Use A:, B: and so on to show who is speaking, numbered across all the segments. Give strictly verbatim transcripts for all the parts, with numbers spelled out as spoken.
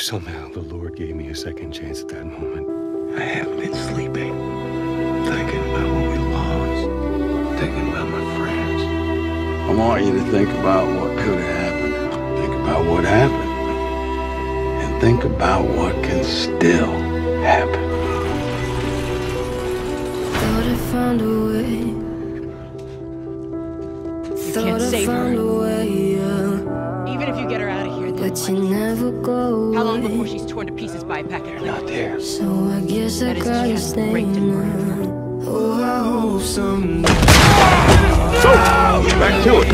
A: Somehow the Lord gave me a second chance at that moment.
B: I haven't been sleeping, thinking about what we lost, thinking about my friends. I want you to think about what could have happened, think about what happened, and think about what can still happen.
C: Thought I found a way.
D: You can't save her.
C: Way, yeah.
D: Even if you get her out of here, then
C: But you never go.
D: how long before she's torn to pieces by a packet of
B: Not there.
C: So I guess I
D: That is,
C: gotta
D: she has
C: stay
D: raped and
C: now. Oh, I hope someday.
A: Back to it.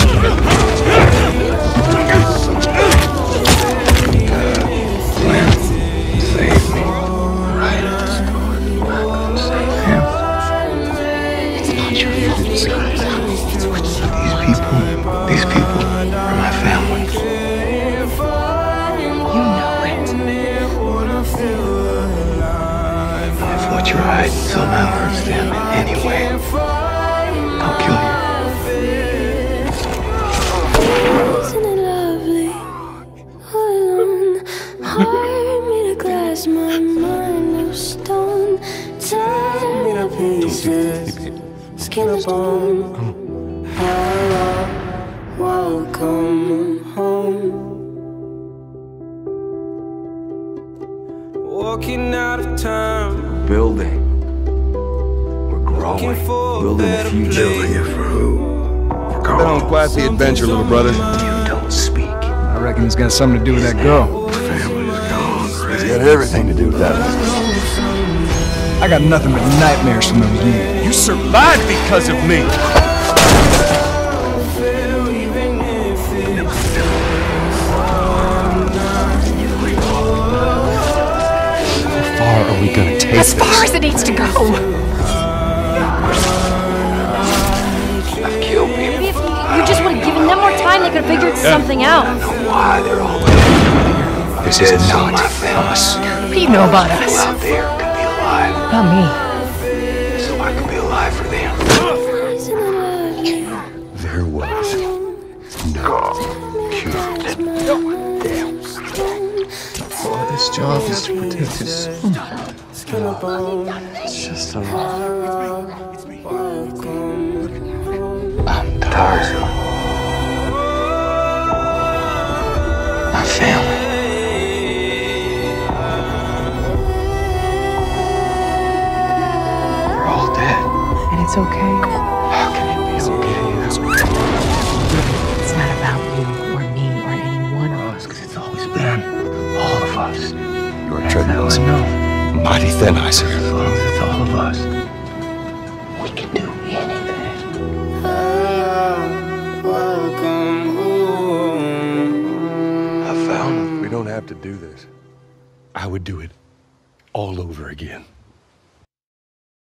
B: Save me. Right at the start. I'm not gonna save him. It's not your fault, guys. These people, these people are my family.
D: You know it.
B: If what you're hiding somehow hurts them in any way, I'll kill you.
C: Isn't it lovely? All alone. Heart made of glass, my mind of stone. Tear me to pieces, skin and bone. Hello, welcome home.
E: Walking out of time,
B: Building. We're growing. Building a future. Building it for who? For Carl.
F: Been on quite the adventure, little brother.
B: You don't speak.
F: I reckon it's got something to do with that girl.
B: Family's gone, Ray.
F: It's got everything to do with that. I got nothing but nightmares from those years.
A: You survived because of me. How far are we gonna take
D: As
A: this?
D: far as it needs to go.
B: I've killed people.
G: Maybe if you, you just would have given them more time, they could have figured something out.
B: I know why they're all
A: This is not
B: my family.
A: us.
D: What do you know about
B: People
D: us?
B: out there could be alive,
D: About me.
B: so I could be alive for them.
C: Isn't it lovely?
A: There was no cure.
F: This job is to protect his son.
B: It's just a lot. I'm tired. My family. They're all dead.
D: And it's okay.
B: How can it be okay?
D: It's not about you or me or any one of us.
B: Because it's always been all of us.
A: Your treadmill's
B: Now I know.
A: mighty thin ice here.
B: As long as it's all of us, we can do anything.
E: welcome home.
B: I found them.
F: We don't have to do this.
A: I would do it all over again.